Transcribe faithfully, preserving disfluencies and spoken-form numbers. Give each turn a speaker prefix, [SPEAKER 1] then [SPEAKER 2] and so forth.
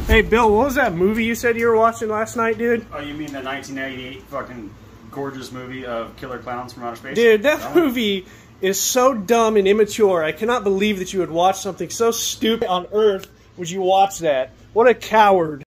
[SPEAKER 1] Hey, Bill, what was that movie you said you were watching last night, dude?
[SPEAKER 2] Oh, you mean the nineteen ninety-eight fucking gorgeous movie of Killer Klowns from Outer Space?
[SPEAKER 1] Dude, that oh. movie is so dumb and immature. I cannot believe that you would watch something so stupid on Earth. Would you watch that? What a coward.